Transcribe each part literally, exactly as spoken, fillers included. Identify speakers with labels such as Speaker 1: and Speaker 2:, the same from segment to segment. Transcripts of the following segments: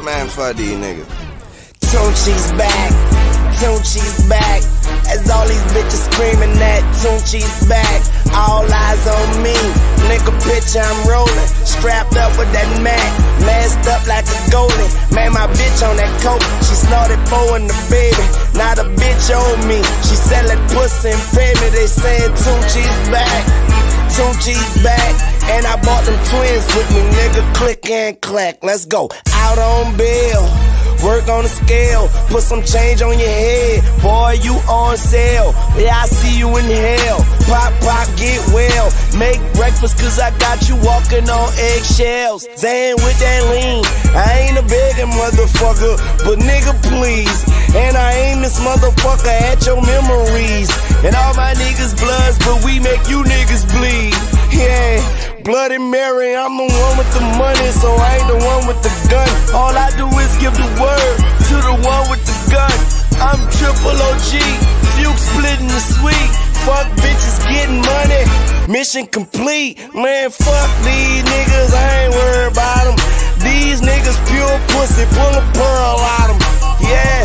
Speaker 1: Man, fuck these niggas.
Speaker 2: Tunechi's back, Tunechi's back. As all these bitches screaming that Tunechi's back. All eyes on me, nigga picture I'm rolling. Strapped up with that Mac, masked up like a goalie. Man, my bitch on that coke, she snorted four in the baby. Now the bitch on me, she selling pussy and pay me. They saying Tunechi's back, Tunechi's back. And I bought them twins with me, nigga, click and clack. Let's go, out on bail. Work on the scale, put some change on your head. Boy, you on sale, yeah, I see you in hell. Pop, pop, get well. Make breakfast cause I got you walking on eggshells. Zan with that lean, I ain't a begging motherfucker, but nigga please. And I ain't this motherfucker at your memories. And all my niggas bloods, but we make you niggas bleed. Yeah, Bloody Mary, I'm the one with the money, so I ain't the one with the gun. All I do is give the word to the one with the gun. I'm triple O G, Fuke splitting the sweet. Fuck bitches getting money, mission complete. Man, fuck these niggas, I ain't worried about them. These niggas pure pussy, pull a pearl out them. Yeah,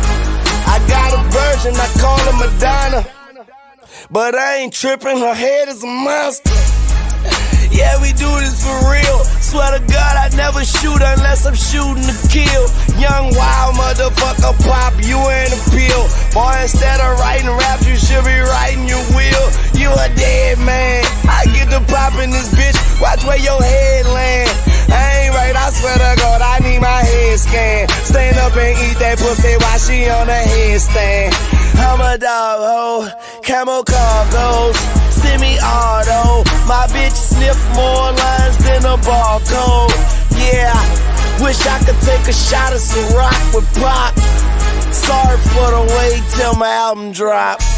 Speaker 2: I got a virgin, I call her Madonna. But I ain't tripping, her head is a monster. Yeah, we do this for real. Swear to God, I never shoot unless I'm shooting to kill. Young wild motherfucker pop, you ain't a pill. Boy, instead of writing raps, you should be writing your will. You a dead man, I get to popping this bitch. Watch where your head land. I ain't right, I swear to God, I need my head scanned. Stand up and eat that pussy while she on the headstand. I'm a dog ho, camo cargoes, semi-auto. My bitch sniff more lines than a barcode. Yeah, wish I could take a shot of Ciroc with Pop. Sorry for the wait till my album drop.